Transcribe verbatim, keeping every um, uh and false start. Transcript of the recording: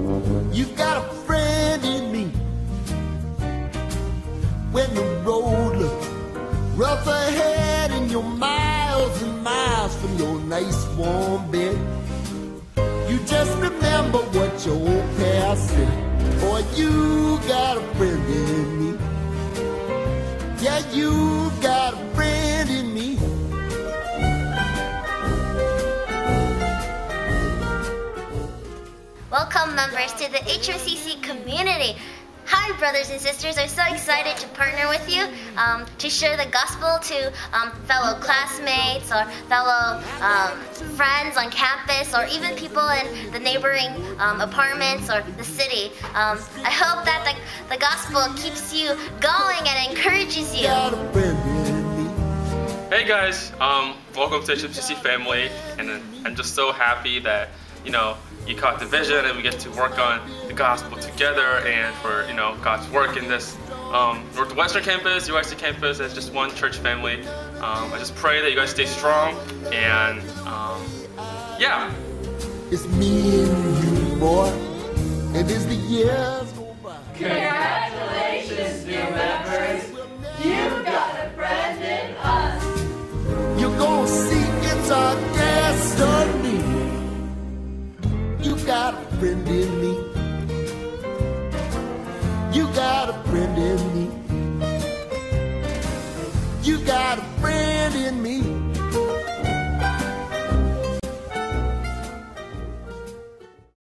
You've got a friend in me. When the road looks rough ahead and you're miles and miles from your nice warm bed, you just remember what your old past said. Boy, you got a friend in me. Yeah, you got a friend in me. Welcome, members, to the H M C C community. Hi, brothers and sisters. I'm so excited to partner with you um, to share the gospel to um, fellow classmates or fellow um, friends on campus, or even people in the neighboring um, apartments or the city. Um, I hope that the, the gospel keeps you going and encourages you. Hey guys, um, welcome to H M C C family, and I'm just so happy that, you know, you caught the vision and we get to work on the gospel together, and for, you know, God's work in this um, Northwestern campus, U I C campus, as just one church family. Um, I just pray that you guys stay strong, and um, yeah. It's me and you, boy, and as the years go by. Congratulations, new members. You got a friend in us. You're gonna see it's our destiny. You got a friend in me. You got a friend in me. You got a friend in me.